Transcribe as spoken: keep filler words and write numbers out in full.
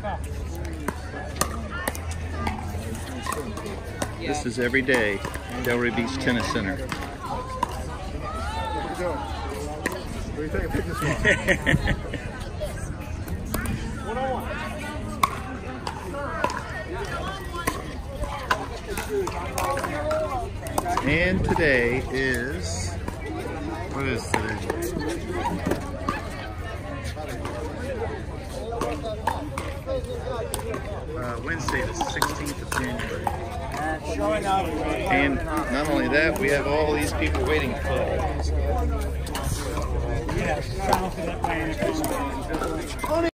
This is every day, Delray Beach Tennis Center. What do you think? Pick this one. And today is, what is today? Uh, Wednesday, the sixteenth of January. And not only that, we have all these people waiting for us.